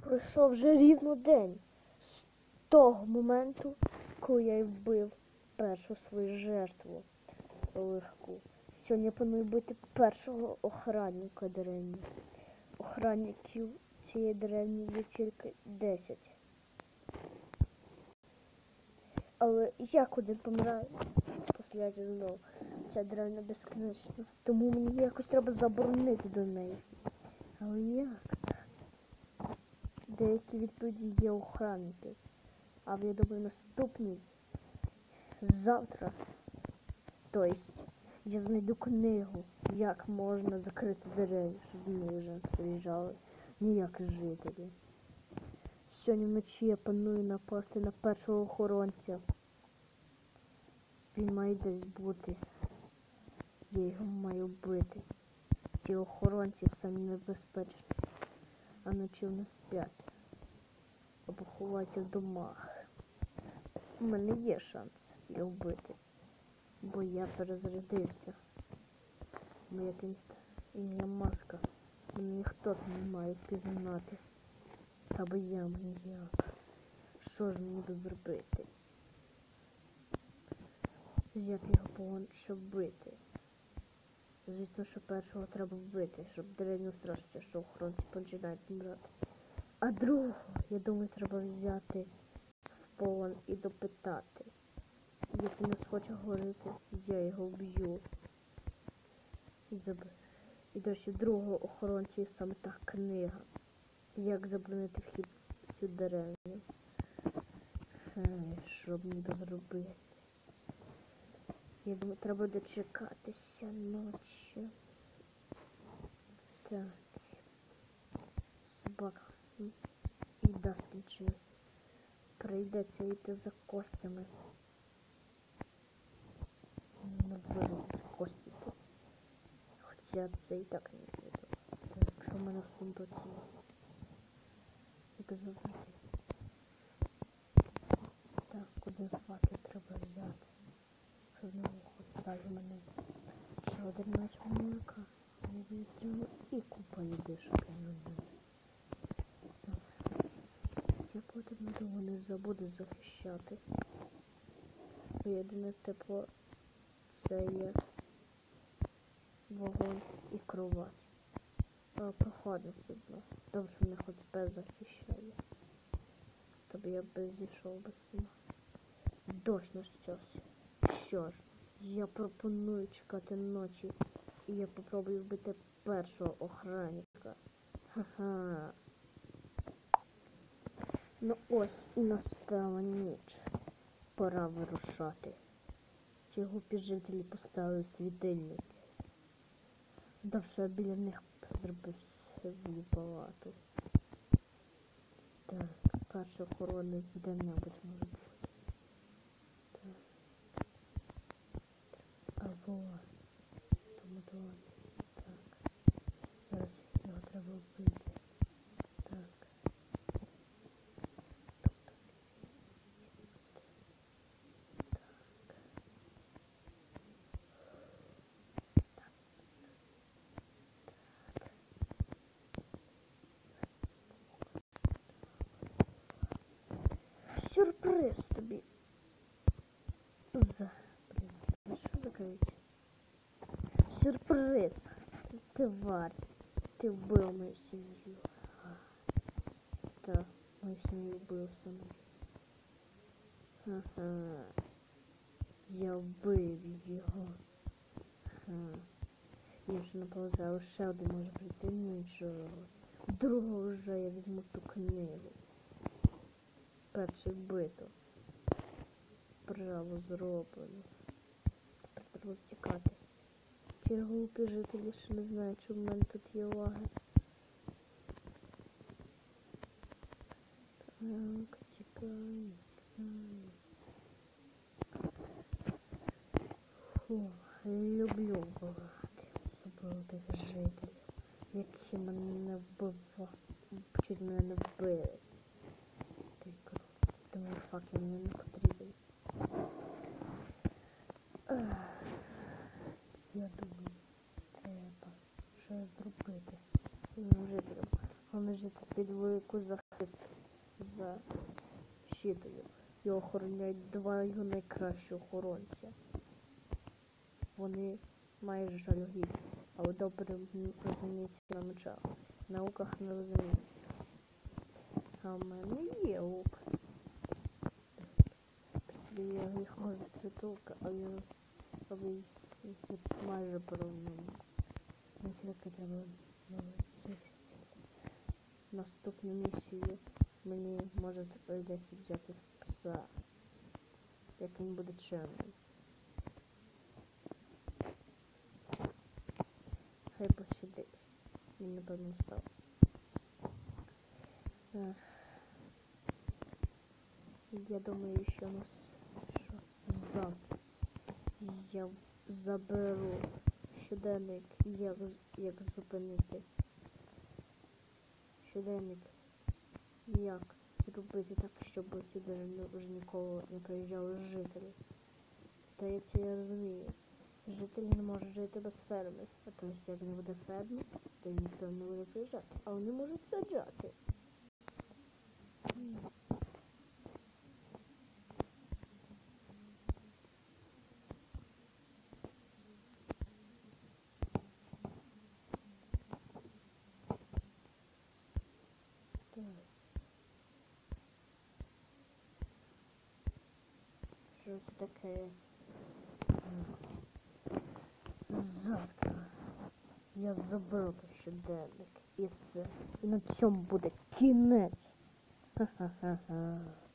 Пройшов вже рівно день з того моменту, коли я вбив першу свою жертву легку. Сьогодні я планую бити першого охранника деревні. Охранників цієї деревні є тільки 10. Але як один помирає, посляться знову. Ця деревня безкінечна. Тому мені якось треба заборонити до неї. Але як? Деякі відповіді є охранники. А я думаю, наступний завтра. Тобто я знайду книгу, як можна закрити двері, щоб в них вже не приїжджали ніякі жителі. Сьогодні вночі я планую напасти на першого охоронця. Він має десь бути. Я його маю вбити. Ці охоронці самі небезпечні, а ночі вони сплять. Або ховаються в домах. У мене є шанс його вбити, бо я перезарядився. Моя ім'я Маска. Мене ніхто не має впізнати. Або я маніяк. Що ж мені зробити? Взяти його полон, щоб вбити. Звісно, що першого треба вбити, щоб деревню страшити, що охоронці починають вмирати. А другого, я думаю, треба взяти в полон і допитати. Як він не схоче говорити, я його вб'ю. І, до речі, другого охоронця є саме та книга. Як заборонити вхід в цю деревню. Що б мені зробити? Я думаю, треба дочекатися ночі. Так. Собака. Їда скінчилась. Прийдеться йти за костями. Не вирву кості тут. Хоча це і так не буде. Якщо в мене в сундуці. Як завжди. Так, куди факел треба взяти? Щоб не виходить далі мене. Ще один меч маніяка. Не вистрілю і купа їди, щоб я не вбив. Я потім довго не забуду захищати. Єдине тепло це є вогонь і кровать. Прохладно судно. Добре, що мене хоч без захищає. Тобі я би зійшов без сна. Дощ на щось. Що ж, я пропоную чекати ночі. І я попробую вбити першого охранника. Ха-ха. Ну ось і настала ніч. Пора вирушати. Ці глупі жителі поставили світильники. Довше біля них зробив свою палату. Так, перший охоронець де-небудь може бути. Так. Або тому давай. Так. Зараз його треба вбити. Так. Сюрприз тобі. Що закрити? Сюрприз. Тварь. Ти вбив мою сім'ю. Так, мою сім'ю вбив саме. Ха-ха. Я вбив його. Ха. Я вже наползав, ще один може прийти, нічого. Другого вже я візьму ту книгу. Перший вбито. Право зроблено. Тепер треба втікати. Ті глупі жителі ще не знають, що в мене тут є лаги. Так, тікаю. Фу, люблю вбивати особливо тих жителів, які мене вбивали, чуть мене не вбили. Думаю, факел мені не потрібен. Я думаю, треба щось зробити. Жителям. Вони жити під велику защитою. Його охороняють два його найкращі охоронця. Вони майже жалюгідні, але добре розуміються на мечах. В науках не розуміють. А в мене є лук. Я їх можу стрітулка, але їх майже порівняно. Не тільки треба навчитися. Наступну місію мені може прийдеться взяти пса, як він буде чемним. Хай посидить. Він напевно став. Я думаю, що завтра я заберу щоденник, як зупинити. Щоденник, як зробити так, щоб сюди вже ніколи не приїжджали жителі. Здається, я розумію. Жителі не можуть жити без ферми. А то як не буде ферми, то ніхто не буде приїжджати. А вони можуть саджати. Що це таке? Завтра я заберу щоденник і все. І на цьому буде кінець. Ха-ха-ха-ха.